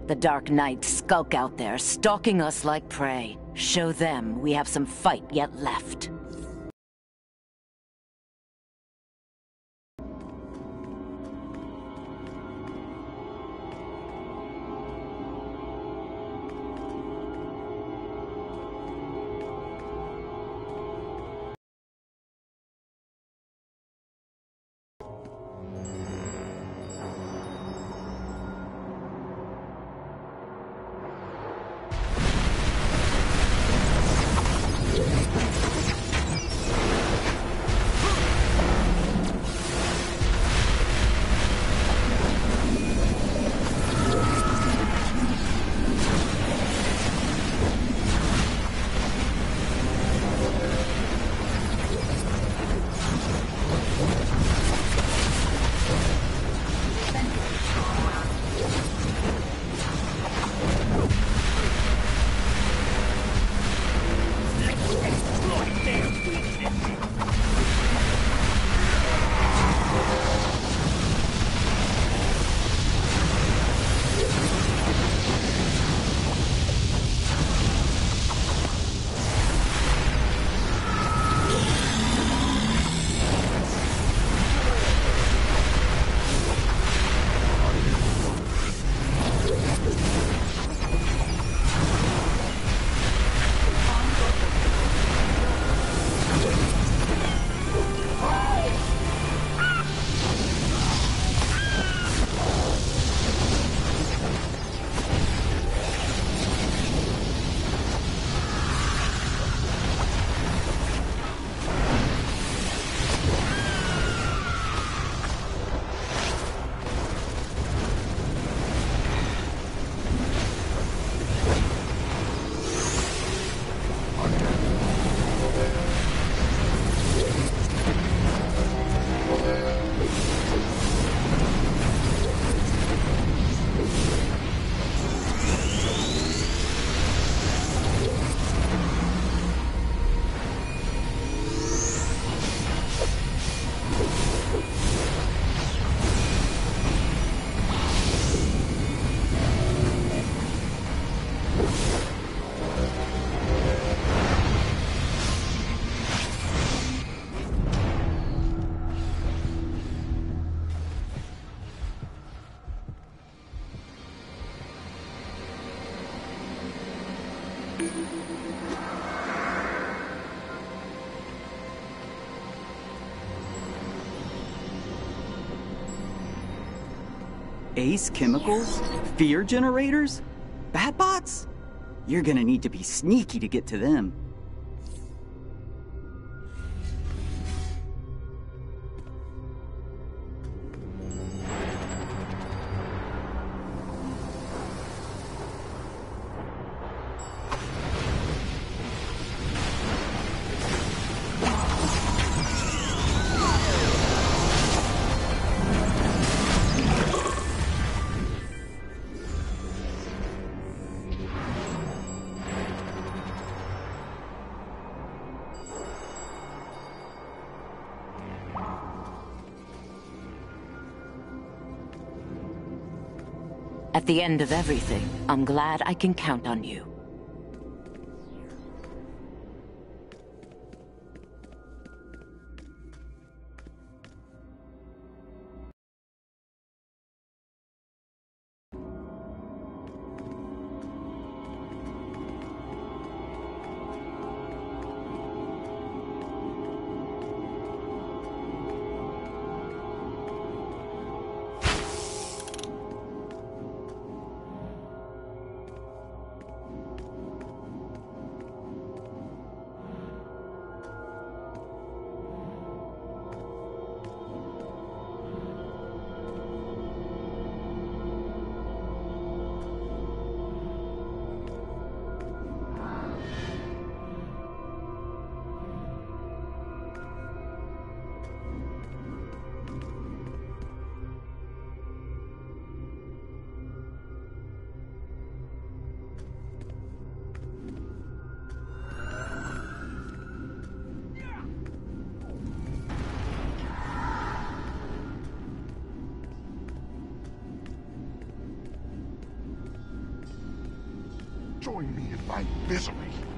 The Dark Knights skulk out there, stalking us like prey. Show them we have some fight yet left. Ace chemicals? Fear generators? Batbots? You're gonna need to be sneaky to get to them. At the end of everything, I'm glad I can count on you. Join me in my misery.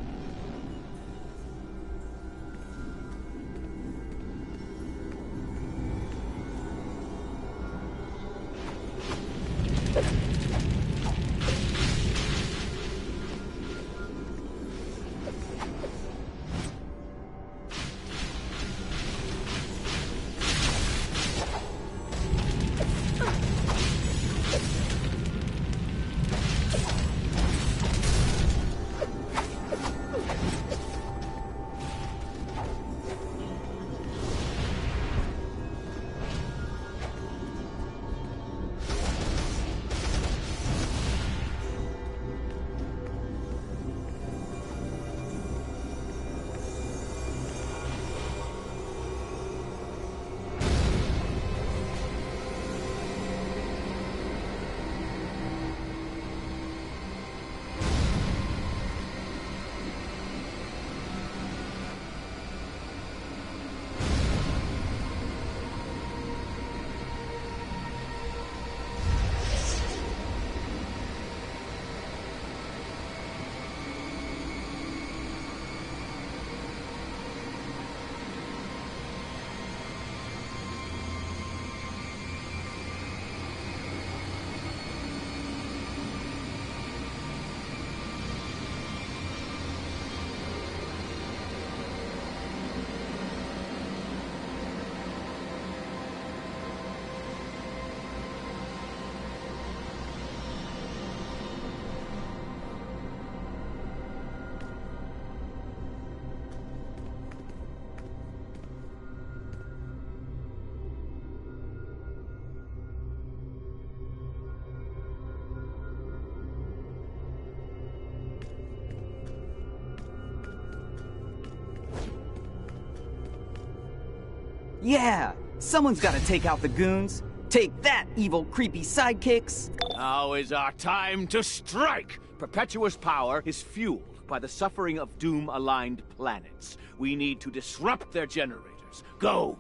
Yeah! Someone's gotta take out the goons. Take that, evil, creepy sidekicks! Now is our time to strike! Perpetuous power is fueled by the suffering of doom-aligned planets. We need to disrupt their generators. Go!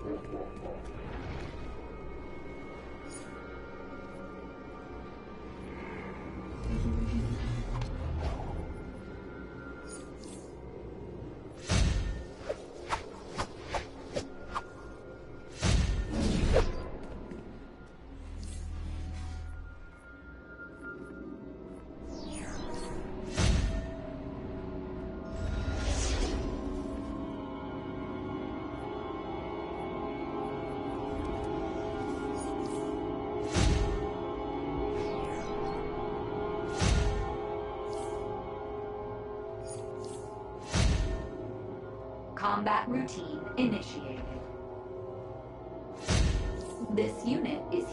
Combat routine initiated. This unit is...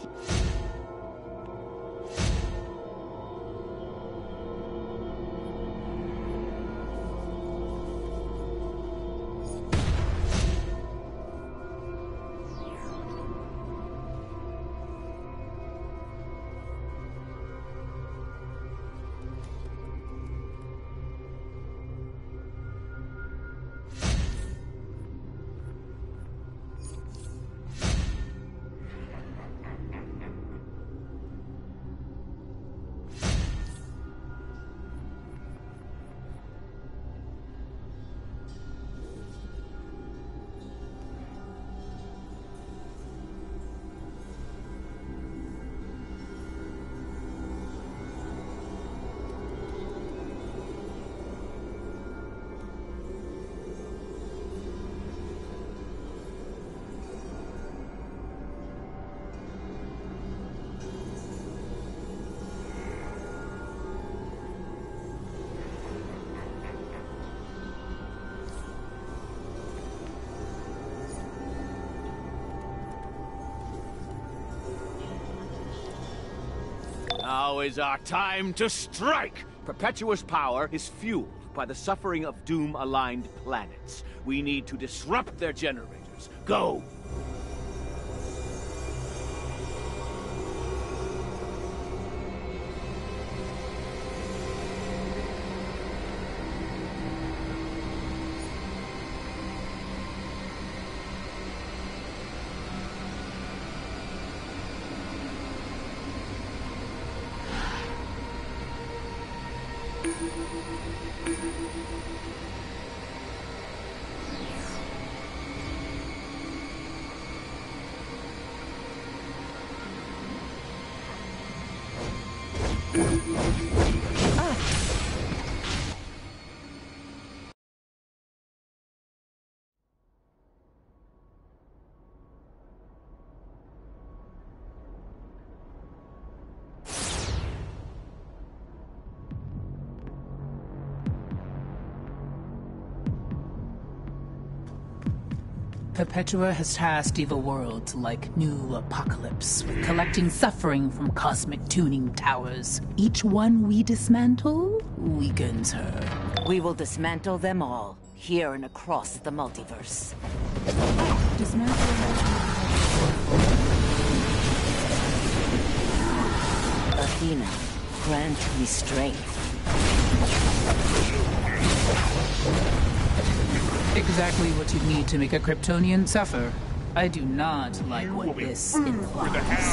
Now is our time to strike! Perpetuous power is fueled by the suffering of doom-aligned planets. We need to disrupt their generators. Go! Perpetua has tasked evil worlds like New Apocalypse with collecting suffering from cosmic tuning towers. Each one we dismantle weakens her. We will dismantle them all, here and across the multiverse. Athena, grant me strength. Exactly what you need to make a Kryptonian suffer. I do not like what this implies.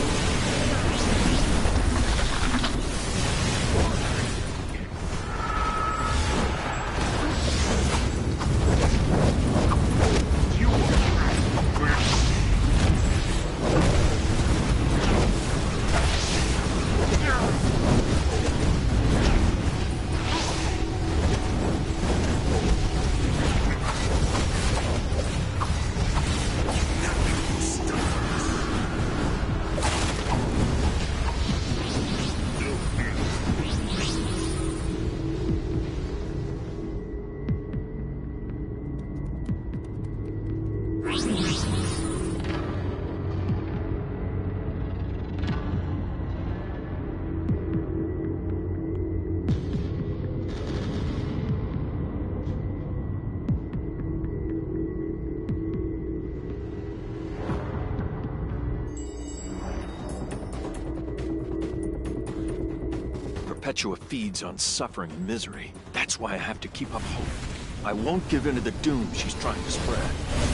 Perpetua feeds on suffering and misery. That's why I have to keep up hope. I won't give in to the doom she's trying to spread.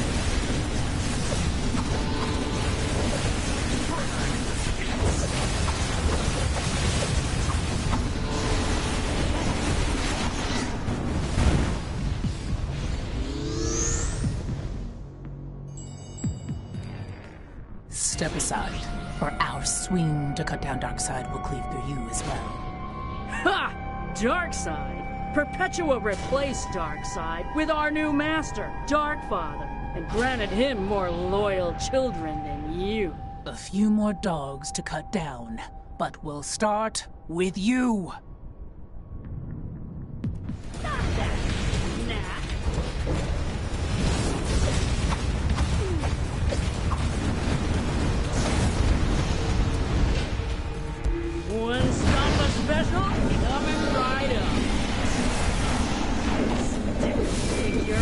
Step aside, or our swing to cut down Darkseid will cleave through you as well. Ha! Darkseid! Perpetua replaced Darkseid with our new master, Darkfather, and granted him more loyal children than you. A few more dogs to cut down, but we'll start with you! One Stompa special coming right up. Stick figure.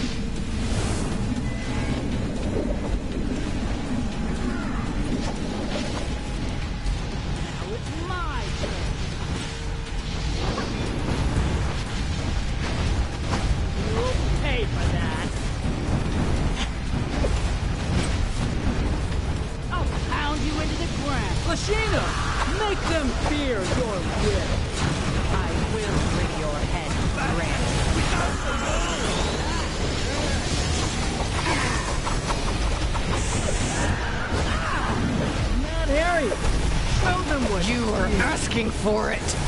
Now it's my turn. You'll pay for that. I'll pound you into the ground. Lashina! Make them fear your will. I will bring your head, Mad Harry, show them what You are asking for it!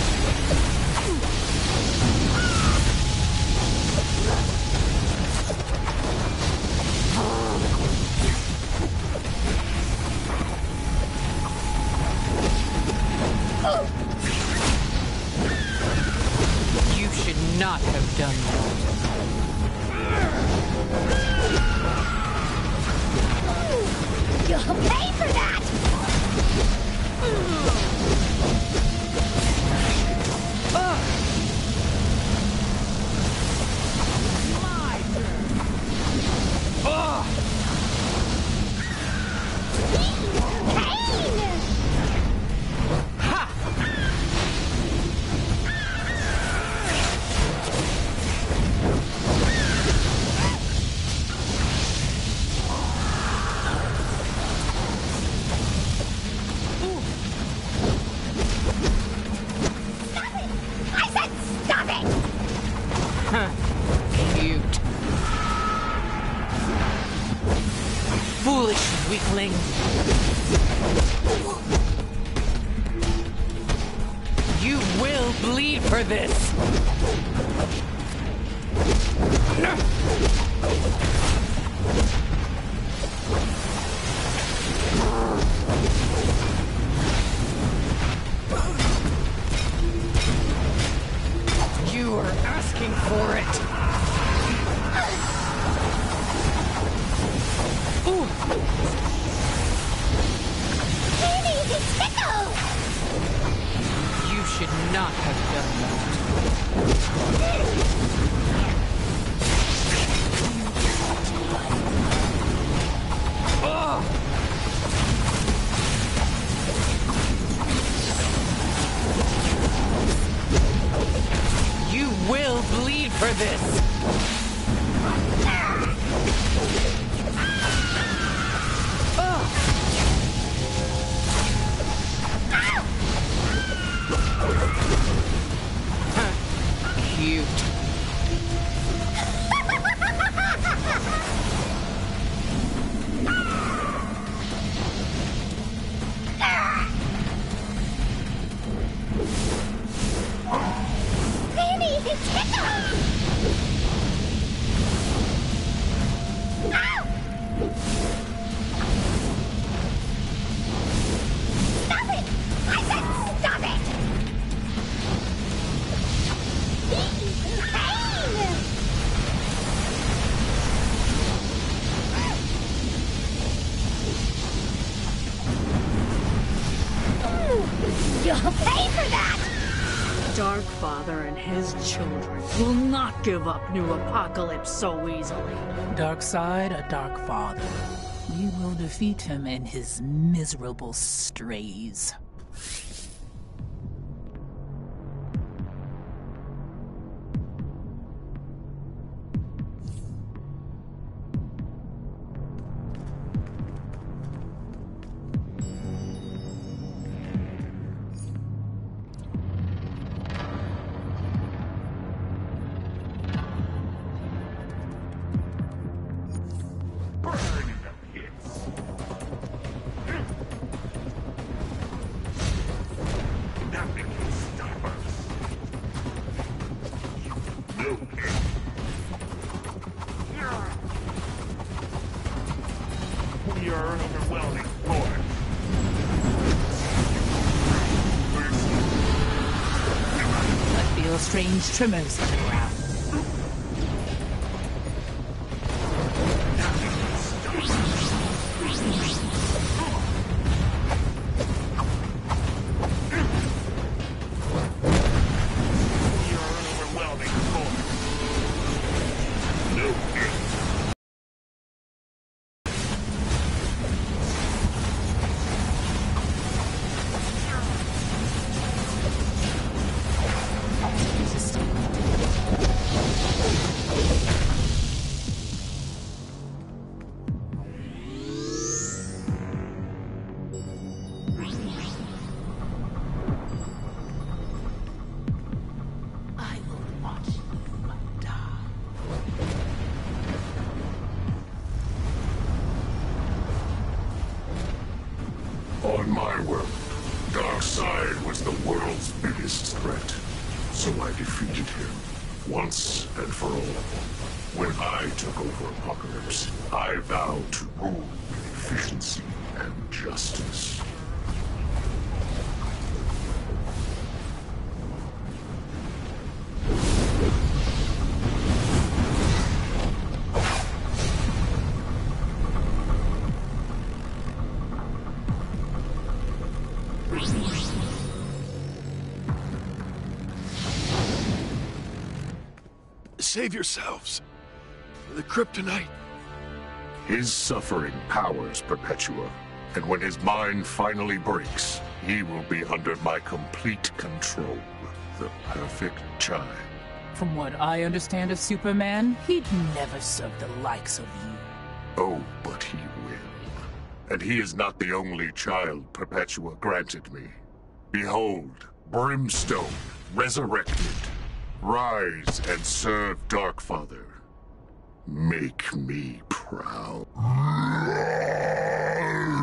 You should not have done that. You'll pay for that! my turn. weakling! You will bleed for this! You are asking for it! Baby, it's tickled! You should not have done that. You will bleed for this! Cute. Baby, it's tickled! Ow! Stop it! I said stop it! You'll pay for that! Darkfather and his children will not give up New Apocalypse so easily. Darkseid, a Darkfather. We will defeat him and his miserable strays. We are an overwhelming force. I feel strange tremors in the ground. On my world, Darkseid was the world's biggest threat. So I defeated him, once and for all. When I took over Apocalypse, I vowed to rule with efficiency and justice. Save yourselves. The kryptonite. His suffering powers Perpetua, and when his mind finally breaks, he will be under my complete control. The perfect time. From what I understand of Superman, he'd never serve the likes of you. Oh, but he will. And he is not the only child Perpetua granted me. Behold, Brimstone, resurrected. Rise and serve Darkfather. Make me proud.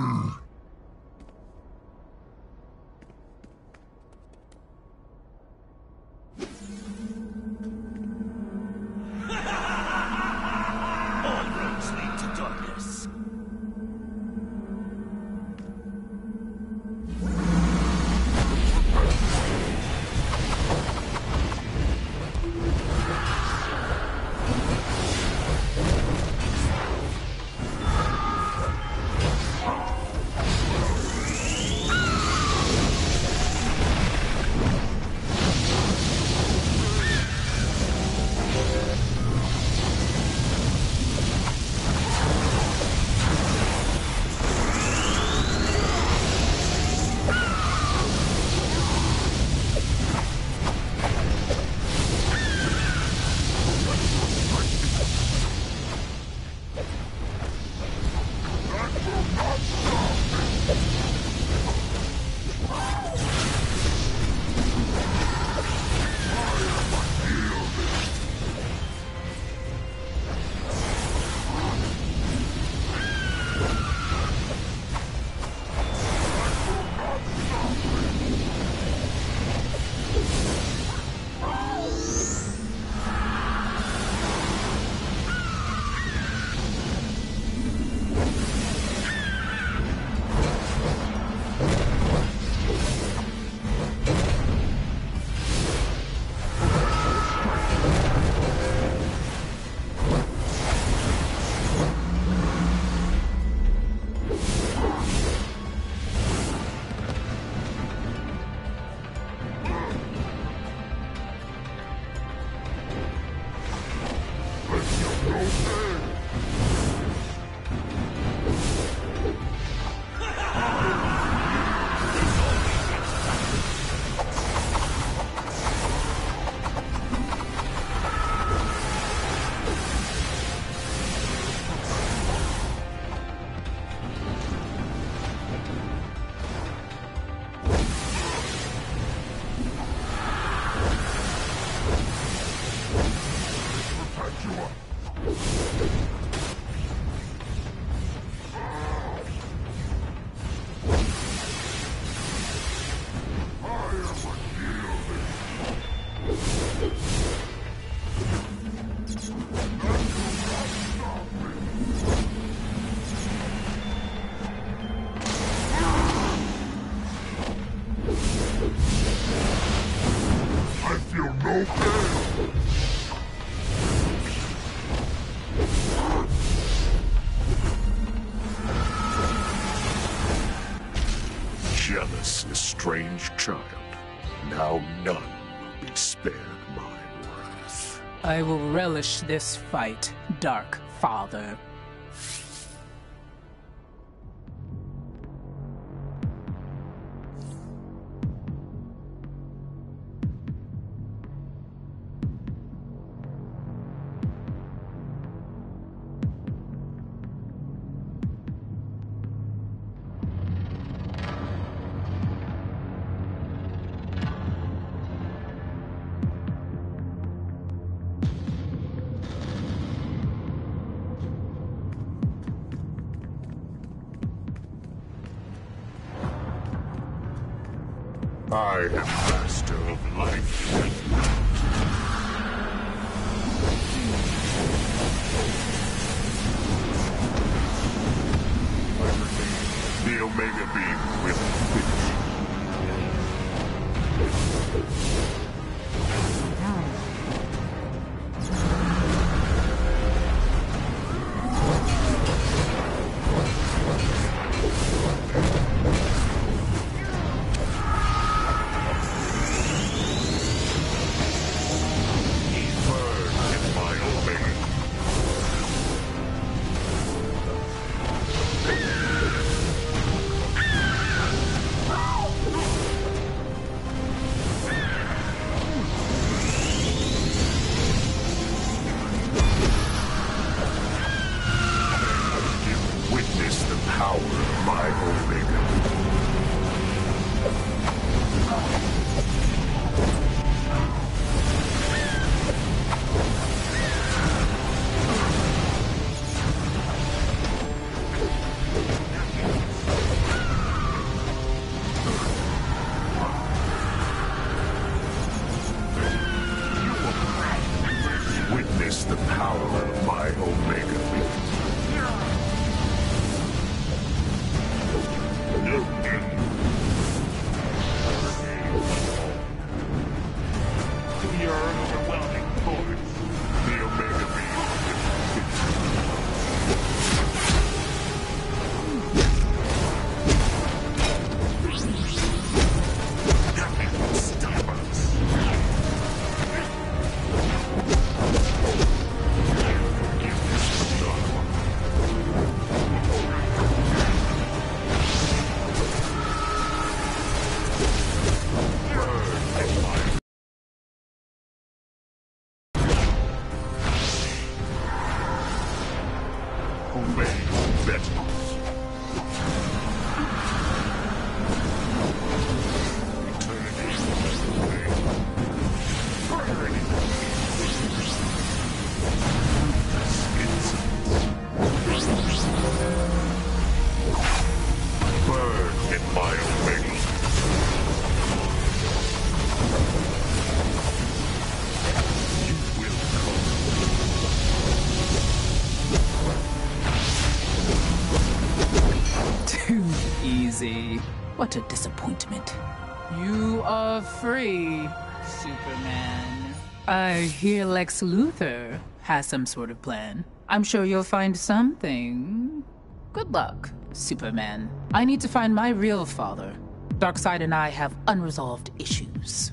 Jealous, estranged child. Now none will be spared my wrath. I will relish this fight, Dark Father. I am master of life and the Omega Beam will finish. Power of my Omega. Witness the power of my Omega. Your overwhelming force, the Omega Beam. Nothing will stop us. Easy. What a disappointment. You are free, Superman. I hear Lex Luthor has some sort of plan. I'm sure you'll find something. Good luck, Superman. I need to find my real father. Darkseid and I have unresolved issues.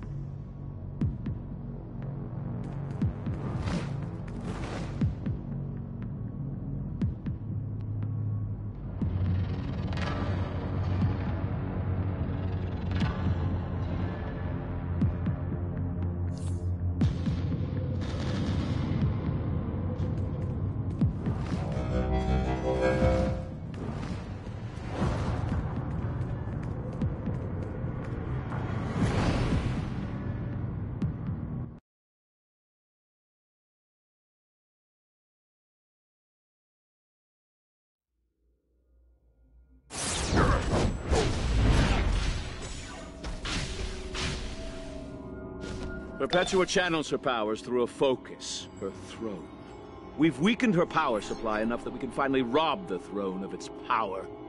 Perpetua channels her powers through a focus, her throne. We've weakened her power supply enough that we can finally rob the throne of its power.